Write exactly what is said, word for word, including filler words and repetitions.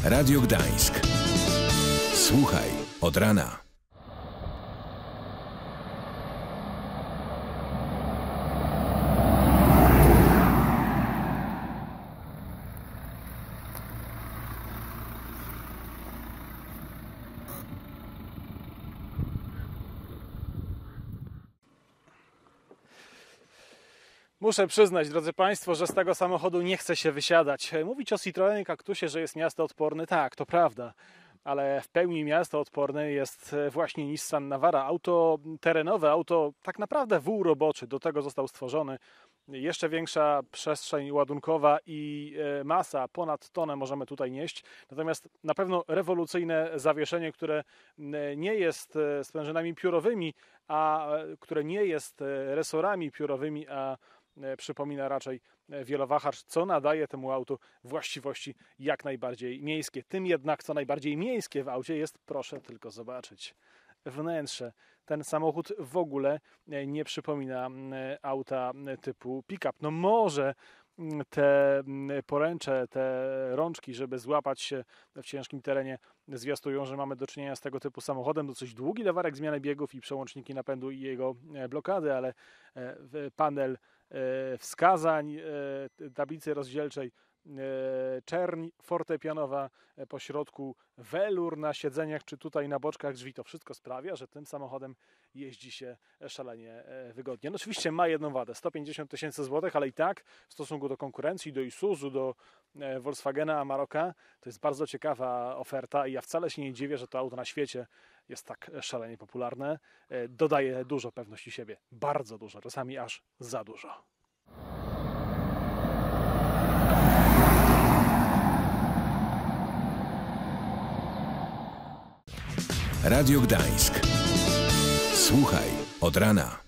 Radio Gdańsk. Słuchaj od rana. Muszę przyznać, drodzy Państwo, że z tego samochodu nie chce się wysiadać. Mówić o Citroenie Cactusie, że jest miastoodporny, tak, to prawda. Ale w pełni miastoodporny jest właśnie Nissan Navara. Auto terenowe, auto tak naprawdę wół roboczy. Do tego został stworzony. Jeszcze większa przestrzeń ładunkowa i masa, ponad tonę możemy tutaj nieść. Natomiast na pewno rewolucyjne zawieszenie, które nie jest sprężynami piórowymi, a które nie jest resorami piórowymi, a przypomina raczej wielowahacz, co nadaje temu autu właściwości jak najbardziej miejskie. Tym jednak, co najbardziej miejskie w aucie jest, proszę tylko zobaczyć, wnętrze. Ten samochód w ogóle nie przypomina auta typu pick-up. No może te poręcze, te rączki, żeby złapać się w ciężkim terenie, zwiastują, że mamy do czynienia z tego typu samochodem. Dosyć długi lewarek zmiany biegów i przełączniki napędu i jego blokady, ale panel wskazań, tablicy rozdzielczej, czerń fortepianowa po środku, welur na siedzeniach czy tutaj na boczkach drzwi, to wszystko sprawia, że tym samochodem jeździ się szalenie wygodnie. No oczywiście ma jedną wadę, sto pięćdziesiąt tysięcy złotych, ale i tak w stosunku do konkurencji, do Isuzu, do Volkswagena Amaroc'a, to jest bardzo ciekawa oferta i ja wcale się nie dziwię, że to auto na świecie jest tak szalenie popularne. Dodaje dużo pewności siebie, bardzo dużo, czasami aż za dużo. Radio Gdańsk. Słuchaj od rana.